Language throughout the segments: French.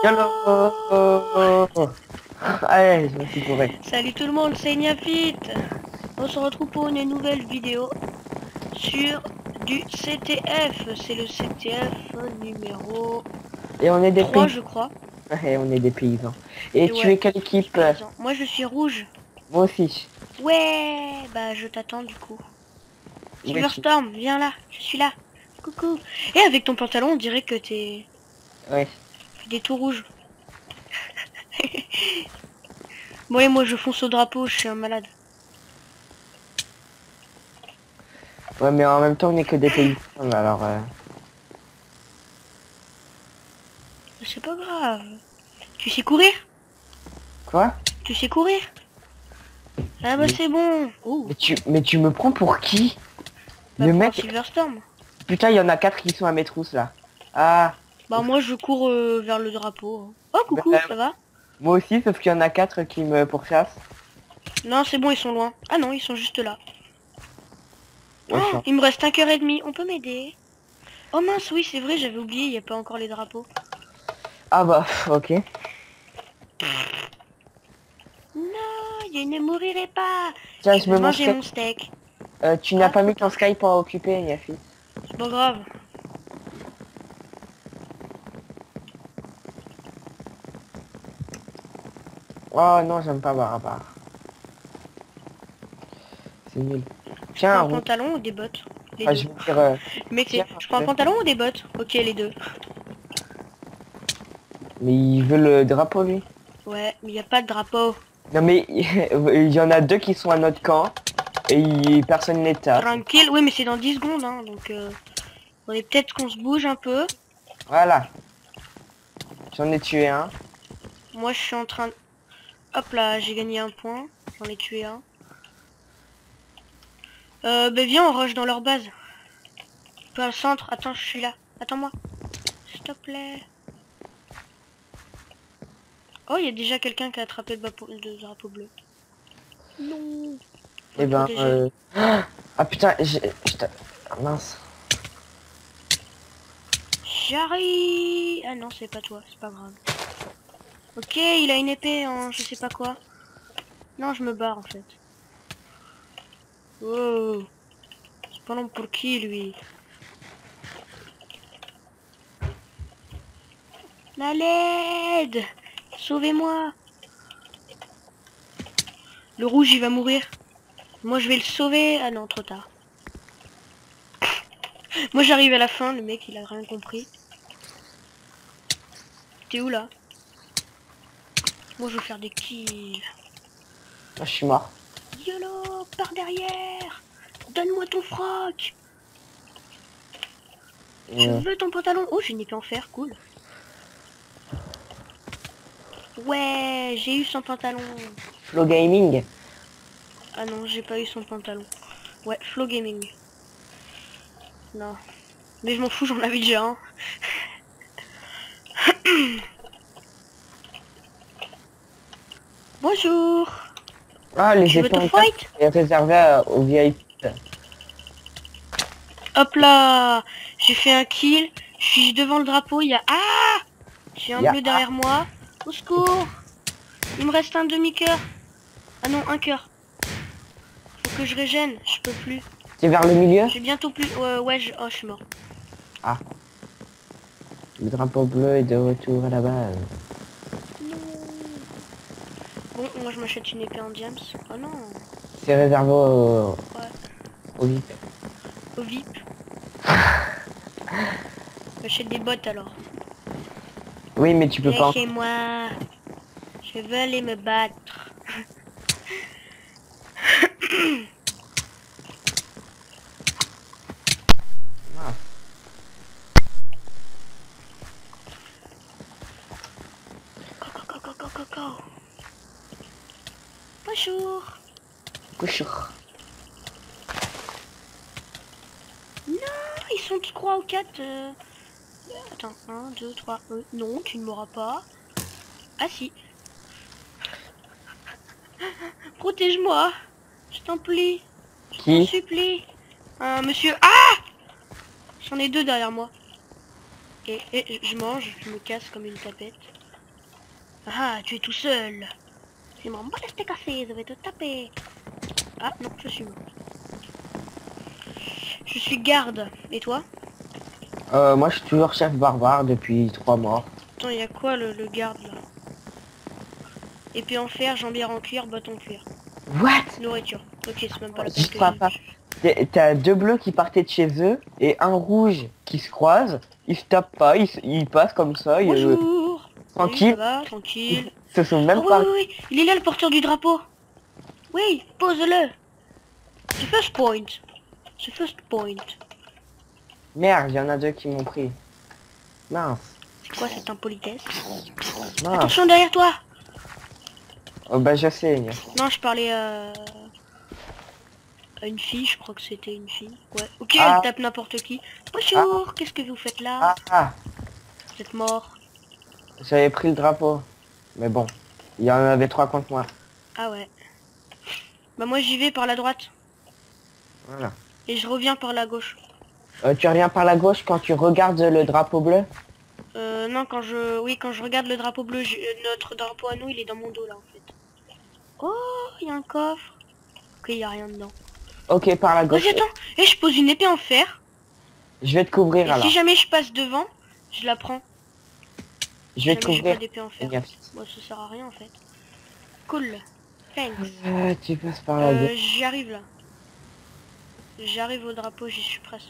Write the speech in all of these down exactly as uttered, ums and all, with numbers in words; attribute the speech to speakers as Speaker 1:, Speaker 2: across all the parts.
Speaker 1: YOLO. Allez, je me suis bourré.
Speaker 2: Salut tout le monde, c'est Niafit. On se retrouve pour une nouvelle vidéo sur du C T F. C'est le C T F numéro
Speaker 1: Et on est des
Speaker 2: trois,
Speaker 1: paysans.
Speaker 2: je crois.
Speaker 1: Et on est des paysans. Et,
Speaker 2: Et
Speaker 1: tu
Speaker 2: ouais,
Speaker 1: es quelle équipe?
Speaker 2: paysans. Moi je suis rouge.
Speaker 1: Moi aussi.
Speaker 2: Ouais, bah je t'attends du coup.
Speaker 1: Oui,
Speaker 2: Silverstorm, viens là, je suis là. Coucou. Et avec ton pantalon, on dirait que t'es
Speaker 1: ouais.
Speaker 2: des tout rouges. Bon et moi je fonce au drapeau, je suis un malade.
Speaker 1: Ouais, mais en même temps, on est que des paysans. Alors, euh...
Speaker 2: C'est pas grave. Tu sais courir?
Speaker 1: quoi?
Speaker 2: Tu sais courir? Ah bah
Speaker 1: mais...
Speaker 2: c'est bon. Ouh.
Speaker 1: mais tu, mais tu me prends pour qui?
Speaker 2: Bah
Speaker 1: Le
Speaker 2: pour un
Speaker 1: mec.
Speaker 2: Silverstorm.
Speaker 1: Putain, il y en a quatre qui sont à mes trousses là. Ah.
Speaker 2: Bah moi je cours euh, vers le drapeau. Oh
Speaker 1: Bah,
Speaker 2: coucou, ça va?
Speaker 1: moi aussi, sauf qu'il y en a quatre qui me pourchassent.
Speaker 2: Non c'est bon, ils sont loin. Ah non, ils sont juste là.
Speaker 1: Ouais,
Speaker 2: Oh,
Speaker 1: chiant.
Speaker 2: il me reste un cœur et demi, on peut m'aider? Oh mince, oui c'est vrai, j'avais oublié, il n'y a pas encore les drapeaux.
Speaker 1: Ah bah, ok.
Speaker 2: Non, je ne mourirai pas.
Speaker 1: Tiens,
Speaker 2: Je
Speaker 1: je
Speaker 2: vais
Speaker 1: me mange.
Speaker 2: manger mon steak.
Speaker 1: Euh, tu n'as
Speaker 2: Ah,
Speaker 1: pas
Speaker 2: trop
Speaker 1: mis ton
Speaker 2: tard.
Speaker 1: Skype pour occuper, Niafi.
Speaker 2: C'est pas grave.
Speaker 1: Oh non, j'aime pas Barabar. C'est nul.
Speaker 2: Je prends
Speaker 1: Tiens,
Speaker 2: un
Speaker 1: roux.
Speaker 2: pantalon ou des bottes? Les
Speaker 1: Ah,
Speaker 2: deux.
Speaker 1: je veux dire... euh,
Speaker 2: Mec, c'est...
Speaker 1: tiens,
Speaker 2: Je prends un
Speaker 1: ouais.
Speaker 2: pantalon ou des bottes? Ok, les deux.
Speaker 1: Mais il veut le drapeau, lui.
Speaker 2: Ouais, mais il n'y a pas de drapeau.
Speaker 1: Non, mais il y en a deux qui sont à notre camp. Et il- personne n'est tape.
Speaker 2: Tranquille, oui mais c'est dans dix secondes, hein, donc... Euh... faudrait peut-être qu'on se bouge un peu.
Speaker 1: Voilà. J'en ai tué un.
Speaker 2: Moi je suis en train de... Hop là, j'ai gagné un point. J'en ai tué un. Euh, bah viens, on rush dans leur base. Pas au centre. Attends, je suis là. Attends-moi. S'il te plaît. Oh, il y a déjà quelqu'un qui a attrapé le, drapeau, le drapeau bleu. Non. Faut
Speaker 1: Et
Speaker 2: le
Speaker 1: ben...
Speaker 2: protéger.
Speaker 1: Euh... Ah putain, j'ai... putain. Ah, mince.
Speaker 2: J'arrive. Ah non, c'est pas toi. C'est pas grave. Ok, il a une épée en je sais pas quoi. Non, je me barre en fait. Oh. C'est pas long pour qui lui? La l'aide! Sauvez-moi! Le rouge il va mourir. Moi je vais le sauver. Ah non, trop tard. Moi j'arrive à la fin, le mec il a rien compris. T'es où là? Moi je veux faire des kills.
Speaker 1: Ah, je suis mort.
Speaker 2: YOLO, par derrière! Donne-moi ton froc! Je
Speaker 1: Euh,
Speaker 2: veux ton pantalon. Oh, j'ai une épée en fer, cool. Ouais, j'ai eu son pantalon.
Speaker 1: Flow Gaming.
Speaker 2: Ah non, j'ai pas eu son pantalon. Ouais, Flow Gaming. Non. Mais je m'en fous, j'en avais déjà un. Bonjour.
Speaker 1: Ah, les
Speaker 2: Tu veux
Speaker 1: épées
Speaker 2: te
Speaker 1: en
Speaker 2: fight?
Speaker 1: fer, c'est réservé à- aux V I P.
Speaker 2: Hop là. J'ai fait un kill. Je suis devant le drapeau, il y a... Ah! J'ai un
Speaker 1: Y a-
Speaker 2: bleu derrière moi. Au secours. Il me reste un demi-cœur. Ah non, un cœur. Faut que je régène, je peux plus.
Speaker 1: C'est vers le milieu.
Speaker 2: J'ai bientôt plus... Ouais, ouais, je... Oh, je suis mort.
Speaker 1: Ah. Le drapeau bleu est de retour à la base.
Speaker 2: Bon, moi je m'achète une épée en diams. Oh non.
Speaker 1: C'est réservé au...
Speaker 2: Ouais.
Speaker 1: au V I P.
Speaker 2: Au V I P. J'achète des bottes alors.
Speaker 1: Oui, mais tu peux pas... en-
Speaker 2: Laissez-moi. Je veux aller me battre.
Speaker 1: Ah.
Speaker 2: Go, go, go, go, go, go, go. Bonjour.
Speaker 1: Couchure.
Speaker 2: Non, ils sont trois ou quatre. Euh... Attends, un, deux, trois. Euh, non, tu ne m'auras pas. Ah si. Protège-moi. Je t'en prie. Je t'en
Speaker 1: Qui?
Speaker 2: supplie. Un monsieur. Ah! J'en ai deux derrière moi. Et, et je mange, je me casse comme une tapette. Ah, tu es tout seul. Je m'en bats les steaks cassés, je vais te taper. Ah non, je suis mort. Je suis garde. Et toi?
Speaker 1: Euh, moi, je suis toujours chef barbare depuis trois mois.
Speaker 2: Attends, il y a quoi le, le garde là? Épée en fer, jambière en cuir, bâton en cuir.
Speaker 1: What?
Speaker 2: Nourriture. Ok, c'est même pas la peine
Speaker 1: J'y
Speaker 2: que
Speaker 1: crois
Speaker 2: je...
Speaker 1: pas. T'es- T'as deux bleus qui partaient de chez eux et un rouge qui se croise. Ils se tapent pas, ils, se- ils passent comme ça. Ils, euh,
Speaker 2: Bonjour. Salut, ça
Speaker 1: tranquille.
Speaker 2: va?
Speaker 1: Ils
Speaker 2: Tranquille.
Speaker 1: se sont
Speaker 2: Ah
Speaker 1: même
Speaker 2: oui,
Speaker 1: pas...
Speaker 2: oui, oui. Il est là le porteur du drapeau. Oui, pose-le. The first point. The first point.
Speaker 1: Merde, il y en a deux qui m'ont pris. Mince.
Speaker 2: C'est quoi cette impolitesse?
Speaker 1: Mince.
Speaker 2: Attention derrière toi.
Speaker 1: Oh, bah je sais.
Speaker 2: Non, je parlais à... à une fille, je crois que c'était une fille. Ouais. Ok,
Speaker 1: Ah.
Speaker 2: elle tape n'importe qui. Bonjour, qu'est-ce que vous faites là?
Speaker 1: Ah, ah.
Speaker 2: Vous êtes mort.
Speaker 1: J'avais pris le drapeau. Mais bon. Il y en avait trois contre moi.
Speaker 2: Ah ouais. Bah moi j'y vais par la droite.
Speaker 1: Voilà.
Speaker 2: Et je reviens par la gauche.
Speaker 1: Euh, tu reviens par la gauche quand tu regardes le drapeau bleu?
Speaker 2: Euh, non, quand je... Oui, quand je regarde le drapeau bleu, je- euh, notre drapeau à nous, il est dans mon dos, là, en fait. Oh, il y a un coffre. Ok, il y a rien dedans.
Speaker 1: Ok, par la gauche.
Speaker 2: Vas-y, attends. Et je pose une épée en fer.
Speaker 1: Je vais te couvrir
Speaker 2: Et
Speaker 1: alors.
Speaker 2: si jamais je passe devant, je la prends.
Speaker 1: Je vais te
Speaker 2: Jamais j'ai pas
Speaker 1: couvrir.
Speaker 2: d'épée en fer.
Speaker 1: Néophyte.
Speaker 2: Moi, ça sert à rien, en fait. Cool. Thanks.
Speaker 1: Euh, tu passes par la
Speaker 2: Euh,
Speaker 1: gauche.
Speaker 2: j'y arrive, là. J'arrive au drapeau, j'y suis presque.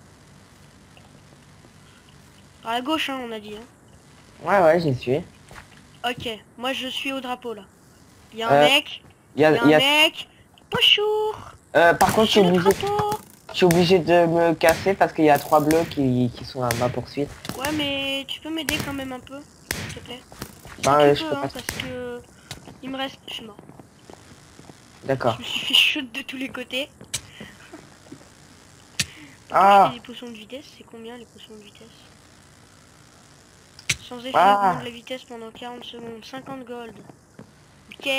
Speaker 2: Par la gauche, hein, on a dit, hein.
Speaker 1: Ouais, ouais, j'y suis.
Speaker 2: Ok, moi je suis au drapeau là. Il y a un
Speaker 1: Euh,
Speaker 2: mec,
Speaker 1: Il y a,
Speaker 2: il y a un
Speaker 1: il y a-
Speaker 2: mec. Bonjour.
Speaker 1: Euh, par contre, je suis
Speaker 2: J'ai le
Speaker 1: obligé,
Speaker 2: drapeau.
Speaker 1: je suis obligé de me casser parce qu'il y a trois bleus qui, qui sont à ma poursuite.
Speaker 2: Ouais, mais tu peux m'aider quand même un peu, s'il te plaît. Si
Speaker 1: Ben,
Speaker 2: tu
Speaker 1: euh,
Speaker 2: peux,
Speaker 1: je peux
Speaker 2: hein,
Speaker 1: pas.
Speaker 2: parce que il me reste. Je suis mort.
Speaker 1: D'accord.
Speaker 2: Je me suis fait shoot de tous les côtés.
Speaker 1: Ah.
Speaker 2: Acheter des potions de vitesse, c'est combien les potions de vitesse? Sans effet,
Speaker 1: Ah.
Speaker 2: augmente la vitesse pendant quarante secondes, cinquante gold. Ok.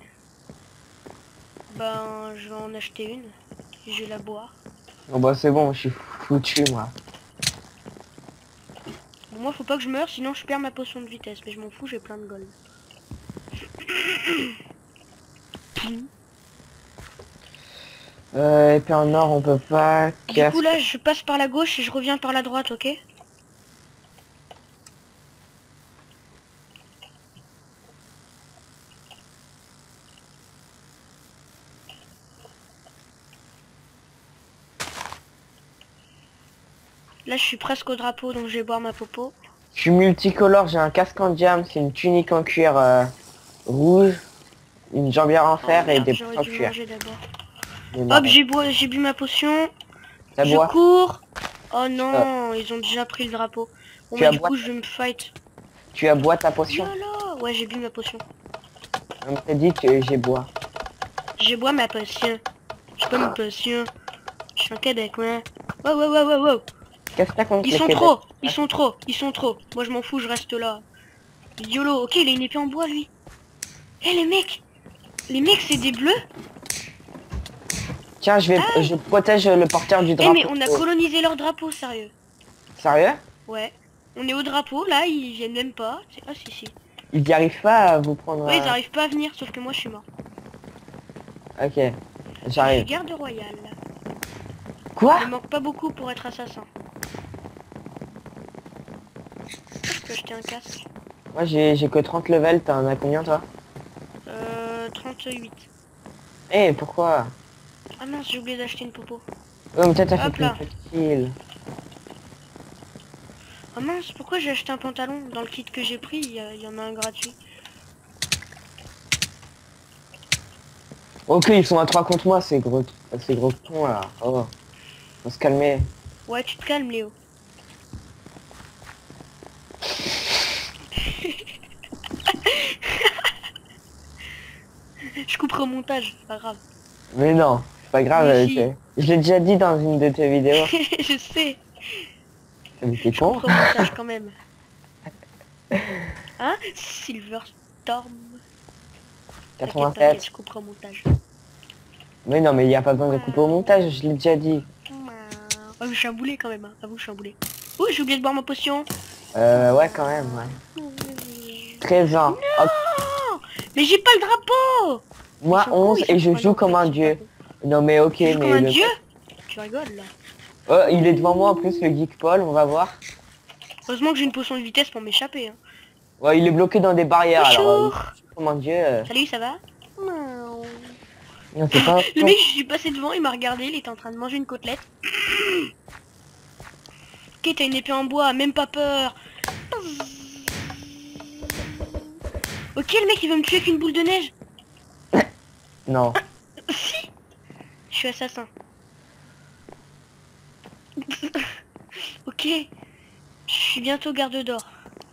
Speaker 2: Ben, je vais en acheter une. Et je vais la boire.
Speaker 1: Bon bah c'est bon, je suis foutu moi.
Speaker 2: Bon, moi, faut pas que je meure, sinon je perds ma potion de vitesse. Mais je m'en fous, j'ai plein de gold.
Speaker 1: Euh, épée en or, on peut pas.
Speaker 2: Du
Speaker 1: Casque.
Speaker 2: coup, là, je passe par la gauche et je reviens par la droite, ok? Là, je suis presque au drapeau, donc je vais boire ma popo.
Speaker 1: Je suis multicolore, j'ai un casque en diamant, c'est une tunique en cuir euh, rouge, une jambière en fer
Speaker 2: Oh,
Speaker 1: et
Speaker 2: merde,
Speaker 1: des
Speaker 2: j'aurais
Speaker 1: bottes en
Speaker 2: dû
Speaker 1: cuir.
Speaker 2: manger d'abord.
Speaker 1: Des
Speaker 2: Hop,
Speaker 1: marrons.
Speaker 2: j'ai bu, j'ai bu ma potion.
Speaker 1: Ça
Speaker 2: Je
Speaker 1: boit.
Speaker 2: cours. Oh non, ils ont déjà pris le drapeau. Bon,
Speaker 1: Tu
Speaker 2: bah,
Speaker 1: as
Speaker 2: du
Speaker 1: boit-
Speaker 2: coup, je vais me fight.
Speaker 1: Tu as bois ta potion.
Speaker 2: Yolo. Ouais, j'ai bu ma potion.
Speaker 1: On t'a dit que j'ai bois.
Speaker 2: J'ai bois ma potion. J'ai pas ma potion. Je suis un Québec, ouais. Wow, wow, wow, wow, wow.
Speaker 1: Qu'est-ce que t'as contre
Speaker 2: Ils
Speaker 1: le
Speaker 2: sont
Speaker 1: Québec?
Speaker 2: trop, ils sont trop, ils sont trop. Moi je m'en fous, je reste là. YOLO, ok, il a une épée en bois lui. Eh les mecs, les mecs c'est des bleus.
Speaker 1: Tiens, je vais,
Speaker 2: Ah.
Speaker 1: je protège le porteur du
Speaker 2: Eh
Speaker 1: drapeau.
Speaker 2: mais on a colonisé leur drapeau, sérieux.
Speaker 1: Sérieux?
Speaker 2: Ouais, on est au drapeau, là ils viennent même pas. C'est- Ah si si.
Speaker 1: Ils n'y arrivent pas à vous prendre.
Speaker 2: Ouais, ils
Speaker 1: euh,
Speaker 2: arrivent pas à venir, sauf que moi je suis mort.
Speaker 1: Ok,
Speaker 2: Je suis
Speaker 1: j'arrive.
Speaker 2: garde royale.
Speaker 1: Quoi?
Speaker 2: Il manque pas beaucoup pour être assassin. Je peux acheter un casque.
Speaker 1: Moi j'ai j'ai que trente levels, t'en as combien toi?
Speaker 2: Euh, trente-huit.
Speaker 1: Eh, pourquoi?
Speaker 2: Ah mince, j'ai oublié d'acheter une popo.
Speaker 1: Oh, mais peut-être t'as fait
Speaker 2: Hop
Speaker 1: plus
Speaker 2: là.
Speaker 1: de kill.
Speaker 2: Oh mince, pourquoi j'ai acheté un pantalon? Dans le kit que j'ai pris, il y, a- il y en a un gratuit.
Speaker 1: Ok, ils sont à trois contre moi, ces gros, ces gros cons là. Oh, faut se calmer.
Speaker 2: Ouais, tu te calmes, Léo. Je couperai au montage, c'est pas grave.
Speaker 1: Mais non, c'est pas grave.
Speaker 2: Mais
Speaker 1: euh,
Speaker 2: si.
Speaker 1: c'est- Je l'ai déjà dit dans une de tes vidéos.
Speaker 2: Je sais,
Speaker 1: Mais t'es
Speaker 2: je
Speaker 1: con.
Speaker 2: couperai au montage quand même. Hein? Silver Storm. T'inquiète, t'inquiète,
Speaker 1: quatre-vingt-sept.
Speaker 2: je couperai au montage.
Speaker 1: Mais non, mais il n'y a pas besoin de couper au montage, je l'ai déjà dit.
Speaker 2: Oh, mais je suis un boulet quand même, hein. Avoue, je suis un boulet. Ouh, j'ai oublié de boire ma potion.
Speaker 1: Euh, ouais, quand même, ouais. treize ans. Oh,
Speaker 2: Non, mais j'ai pas le drapeau.
Speaker 1: moi
Speaker 2: Ils sont cons,
Speaker 1: onze
Speaker 2: ils
Speaker 1: et
Speaker 2: sont
Speaker 1: je
Speaker 2: pas
Speaker 1: joue
Speaker 2: non
Speaker 1: comme
Speaker 2: plus,
Speaker 1: un
Speaker 2: ils sont
Speaker 1: dieu.
Speaker 2: pas cons.
Speaker 1: Non mais ok,
Speaker 2: Tu joues
Speaker 1: mais
Speaker 2: comme un
Speaker 1: le...
Speaker 2: dieu? Tu rigoles là.
Speaker 1: Oh, il est devant moi en plus, le Geek Paul, on va voir.
Speaker 2: Heureusement que j'ai une potion de vitesse pour m'échapper. Hein.
Speaker 1: Ouais, il est bloqué dans des barrières, alors euh,
Speaker 2: Bonjour.
Speaker 1: comme un dieu. euh,
Speaker 2: Salut, ça va? Non.
Speaker 1: Non, c'est pas...
Speaker 2: Le mec, je suis passé devant, il m'a regardé, il était en train de manger une côtelette. Ok, t'as une épée en bois, même pas peur. Ok, le mec, il veut me tuer avec une boule de neige.
Speaker 1: Non.
Speaker 2: Si. Je suis assassin. Ok. Je suis bientôt garde d'or.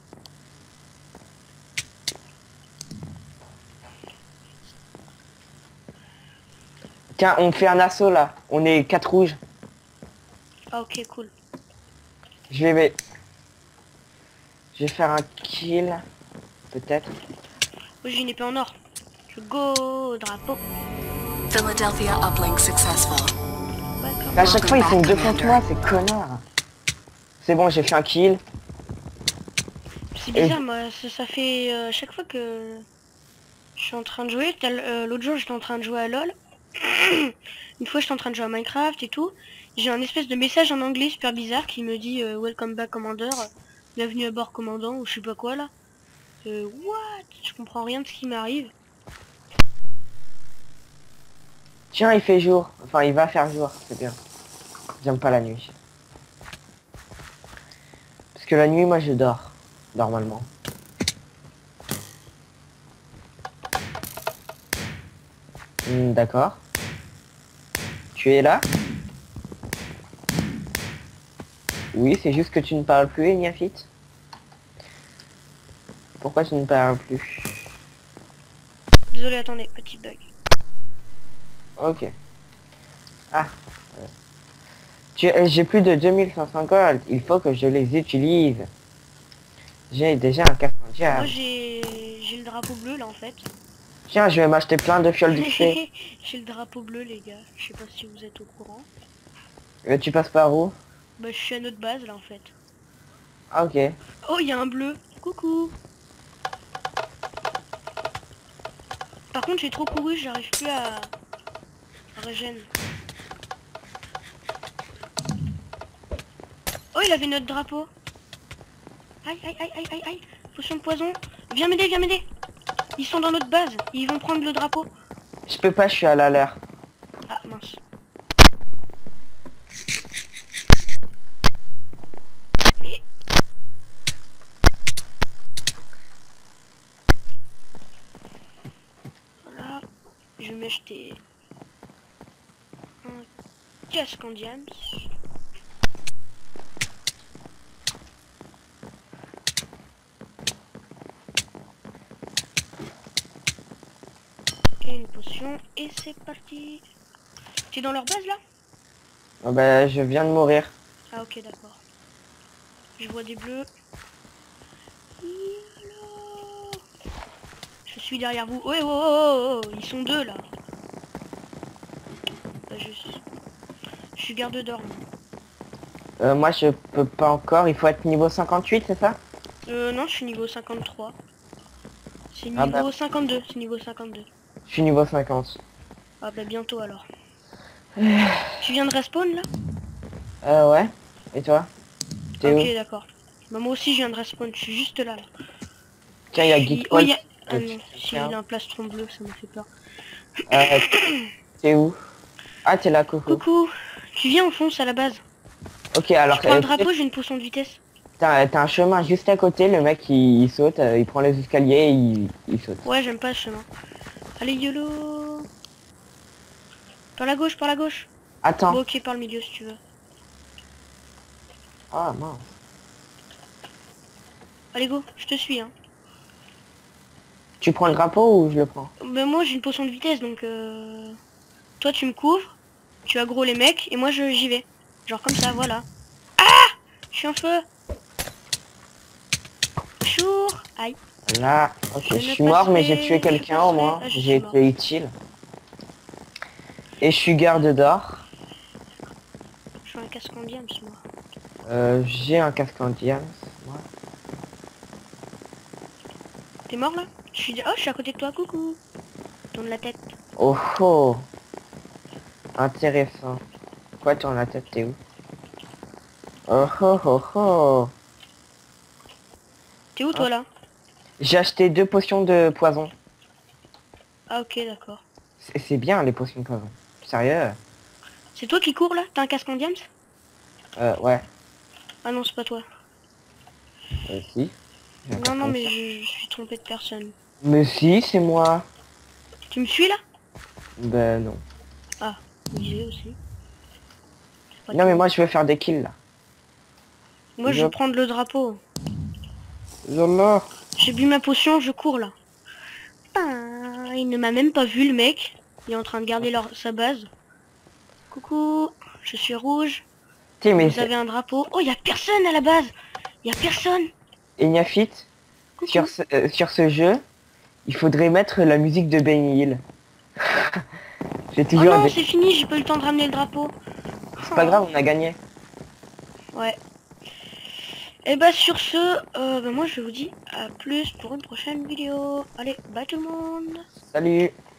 Speaker 1: Tiens, on fait un assaut là. On est quatre rouges.
Speaker 2: Ah ok, cool.
Speaker 1: Je vais... Je vais faire un kill. Peut-être.
Speaker 2: Moi j'ai une épée en or. Je go, drapeau.
Speaker 3: Philadelphia uplink successful.
Speaker 2: Welcome.
Speaker 1: À chaque fois, ils font deux contre moi, ces connards. C'est bon, j'ai fait un kill.
Speaker 2: C'est bizarre, moi, ça, ça fait euh, chaque fois que je suis en train de jouer. tel- euh, L'autre jour, j'étais en train de jouer à LoL. Une fois, j'étais en train de jouer à Minecraft et tout. J'ai un espèce de message en anglais super bizarre qui me dit euh, Welcome back, Commander. Bienvenue à bord, commandant, ou je sais pas quoi là. Euh, what? Je comprends rien de ce qui m'arrive.
Speaker 1: Tiens, il fait jour. Enfin, il va faire jour, c'est bien. J'aime pas la nuit. Parce que la nuit, moi, je dors. Normalement. Hmm, d'accord. Tu es là? Oui, c'est juste que tu ne parles plus, Ignafit. Pourquoi tu ne parles plus?
Speaker 2: Désolé, attendez, petit bug.
Speaker 1: Ok. Ah. euh. Tu- euh, J'ai plus de deux mille cinq cents gold. Il faut que je les utilise. J'ai déjà un casque en
Speaker 2: Moi
Speaker 1: diable.
Speaker 2: j'ai j'ai le drapeau bleu là en fait.
Speaker 1: Tiens, je vais m'acheter plein de fioles d'X P.
Speaker 2: J'ai le drapeau bleu les gars. Je sais pas si vous êtes au courant.
Speaker 1: Euh, tu passes par où?
Speaker 2: Bah je suis à notre base là en fait.
Speaker 1: Ah, ok.
Speaker 2: Oh il y a un bleu. Coucou. Par contre j'ai trop couru, j'arrive plus à... à régène. Oh il avait notre drapeau. Aïe aïe aïe aïe aïe aïe. Potion de poison. Viens m'aider, viens m'aider. Ils sont dans notre base. Ils vont prendre le drapeau.
Speaker 1: Je peux pas, je suis à la l'air.
Speaker 2: Ah mince. Et- Voilà. Je vais m'acheter un casque en diams. Et une potion. Et c'est parti. T'es dans leur base là?
Speaker 1: Oh, bah, je viens de mourir.
Speaker 2: Ah ok d'accord. Je vois des bleus. Yallah. Je suis derrière vous. Oh, oh, oh, oh, oh. Ils sont deux là. Bah, je... suis- je suis garde d'or. moi.
Speaker 1: Euh, moi, je peux pas encore. Il faut être niveau cinquante-huit, c'est ça?
Speaker 2: Euh non, je suis niveau cinquante-trois. C'est niveau
Speaker 1: Ah bah.
Speaker 2: cinquante-deux. C'est niveau cinquante-deux.
Speaker 1: Je suis niveau cinquante.
Speaker 2: Ah bah bientôt alors. Tu viens de respawn là?
Speaker 1: Euh, ouais. Et toi? T'es
Speaker 2: Ok
Speaker 1: où?
Speaker 2: d'accord. Bah, moi aussi je viens de respawn. Je suis juste là. là.
Speaker 1: Tiens, il y a
Speaker 2: Je suis-
Speaker 1: Geek
Speaker 2: Oh,
Speaker 1: Paul.
Speaker 2: il y a... Ah
Speaker 1: Euh,
Speaker 2: non, si il a un plastron bleu, ça me fait peur.
Speaker 1: Euh, t'es où? Ah, t'es là, coucou.
Speaker 2: Coucou. Tu viens, on fonce à la base.
Speaker 1: Ok, alors...
Speaker 2: Je prends
Speaker 1: euh,
Speaker 2: le drapeau, j'ai une potion de vitesse.
Speaker 1: T'as t'as un chemin juste à côté, le mec il, il saute, euh, il prend les escaliers et il, il saute.
Speaker 2: Ouais, j'aime pas ce chemin. Allez, YOLO. Par la gauche, par la gauche.
Speaker 1: Attends.
Speaker 2: Bon, ok, par le milieu si tu veux.
Speaker 1: Ah mince.
Speaker 2: Allez, go, je te suis, hein.
Speaker 1: Tu prends le drapeau ou je le prends?
Speaker 2: Ben moi, j'ai une potion de vitesse, donc... Euh... Toi, tu me couvres, tu aggro les mecs, et moi, je j'y vais. Genre comme ça, voilà. Ah! Je suis en feu. Bonjour. Aïe.
Speaker 1: Là, ok,
Speaker 2: Je
Speaker 1: je
Speaker 2: ne
Speaker 1: suis mort mais j'ai
Speaker 2: passerai-
Speaker 1: tué
Speaker 2: je
Speaker 1: quelqu'un au
Speaker 2: passerai-
Speaker 1: moins,
Speaker 2: ah, je
Speaker 1: j'ai
Speaker 2: suis
Speaker 1: été utile. Et je suis garde d'or.
Speaker 2: Je suis un casque en diams, moi.
Speaker 1: Euh, j'ai un casque en diams. Ouais.
Speaker 2: T'es mort là? Je suis... Oh, je suis à côté de toi, coucou. Tourne la tête.
Speaker 1: Oh oh. Intéressant. Quoi, tourne la tête, t'es où? Oh oh oh oh.
Speaker 2: T'es où toi là?
Speaker 1: J'ai acheté deux potions de poison.
Speaker 2: Ah ok, d'accord.
Speaker 1: C'est c'est bien les potions de poison. Sérieux?
Speaker 2: C'est toi qui cours là? T'as un casque en diams?
Speaker 1: Euh, ouais.
Speaker 2: Ah non, c'est pas toi.
Speaker 1: Euh, si. J'ai un
Speaker 2: Non, non,
Speaker 1: carton.
Speaker 2: mais je, je suis trompé de personne.
Speaker 1: Mais si, c'est moi.
Speaker 2: Tu me suis là?
Speaker 1: Ben non.
Speaker 2: Ah, j'ai aussi. C'est pas
Speaker 1: Non mais
Speaker 2: toi.
Speaker 1: moi je veux faire des kills là.
Speaker 2: Moi je
Speaker 1: je-
Speaker 2: vais prendre le drapeau.
Speaker 1: Yallah.
Speaker 2: J'ai bu ma potion, je cours là. Ah, il ne m'a même pas vu le mec. Il est en train de garder leur, sa base. Coucou, je suis rouge.
Speaker 1: Tiens mais
Speaker 2: Vous avez un drapeau. Oh, il y a personne à la base. Il y a personne.
Speaker 1: Ignafit,
Speaker 2: Coucou.
Speaker 1: sur ce, euh, sur ce jeu, il faudrait mettre la musique de Benny Hill. J'ai
Speaker 2: Oh
Speaker 1: toujours
Speaker 2: non,
Speaker 1: des...
Speaker 2: c'est fini, j'ai pas eu le temps de ramener le drapeau.
Speaker 1: C'est pas grave, on a gagné.
Speaker 2: Ouais. Et bah sur ce, euh, bah moi je vous dis à plus pour une prochaine vidéo. Allez, bye tout le monde.
Speaker 1: Salut.